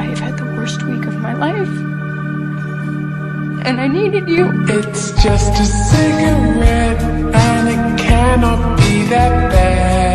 have had the worst week of my life. And I needed you. It's just a cigarette, and it cannot be that bad.